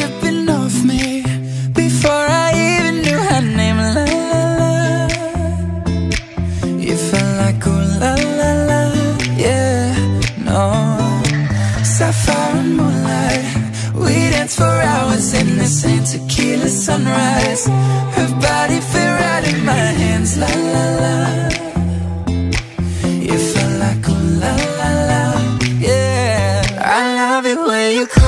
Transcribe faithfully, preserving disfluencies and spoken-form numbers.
dripping off me before I even knew her name. La la la, you felt like ooh la la la, yeah, no. Sapphire and moonlight, we danced for hours in the same tequila sunrise. Her body fit right in my hands, la la la. You felt like ooh la la la, yeah. I love it when you